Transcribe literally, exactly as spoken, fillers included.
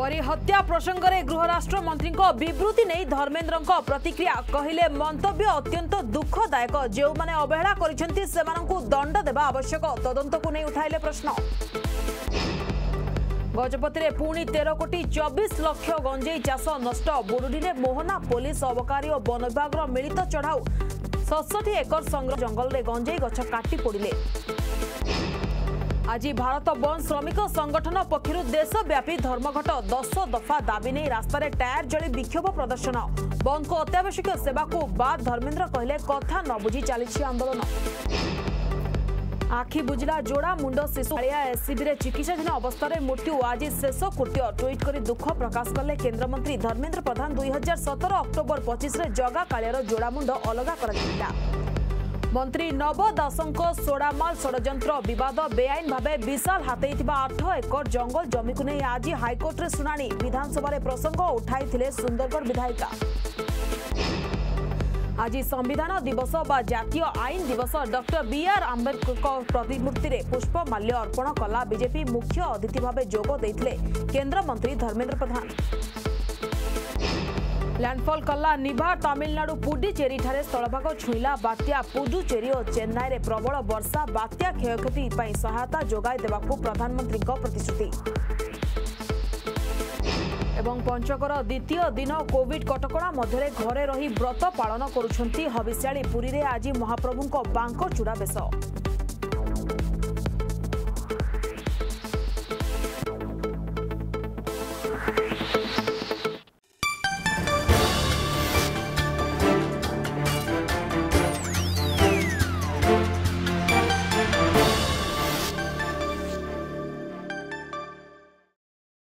परी हत्या प्रसंग में गृह राष्ट्र मंत्री विवृत्ति नहीं धर्मेन्द्र प्रतिक्रिया कहले मंतव्य अत्यंत दुखदायक जो माने अवहेला करिसेंती सेमानंकु दंड देबा आवश्यक तदंत को नहीं उठाइले प्रश्न। गजपति में पुणी तेरह कोटी चौबीस लक्ष गंजेई चाष नष्ट बुरुडी में मोहना पुलिस अबकारी और वन विभाग मिलित चढ़ाऊ सड़सठ एकर संग्रह जंगल में गंजेई गछ काटी पोड़िले। आज भारत बंद श्रमिक संगठन पक्षर देशव्यापी धर्मघट दस दफा दाबी नहीं रास्तार टायर जली विक्षोभ प्रदर्शन बंद को अत्यावश्यक सेवा को बाद धर्मेन्द्र कहले कथा न बुझी चली आंदोलन। आखि बुझला जोड़ा मुंड शिशु एससीबी रे चिकित्साधीन अवस्था मृत्यु आज शेष कृत्य ट्वीट कर दुख प्रकाश कले केन्द्रमंत्री धर्मेन्द्र प्रधान दुई हजार सतर अक्टोबर पचिश जगा कालियार जोड़ा मुंड अलगा कर मंत्री नव दासंको सोडामाल षड्यंत्र विवाद बेआईन भावे विशाल हाथई आठ एकर जंगल जमी को नहीं आज हाईकोर्ट रे सुनानी विधानसभा प्रसंग उठाई सुंदरगढ़ विधायिका। आज संविधान दिवस बा जातीय आईन दिवस डॉक्टर बी आर आंबेडकर प्रतिमूर्ति रे पुष्पमाल्य अर्पण कला बीजेपी मुख्य अतिथि भावे जोग देथिले केंद्र मंत्री धर्मेन्द्र प्रधान। लैंडफॉल कला निभा तमिलनाडु पुडुचेरी ठारे स्थलभाग छुईला बात्या पुडुचेरी और चेन्नई रे प्रबल वर्षा बात्या क्षयक्षति पई सहायता जोगाई देबाकू प्रधानमंत्री को प्रतिश्रुति। एवं पंचकर द्वितीय दिन कोविड कटकणा मध्य घरे रही व्रत पालन करुछंती हविष्याली पुरी रे आज महाप्रभु को बांक चूड़ा बेश।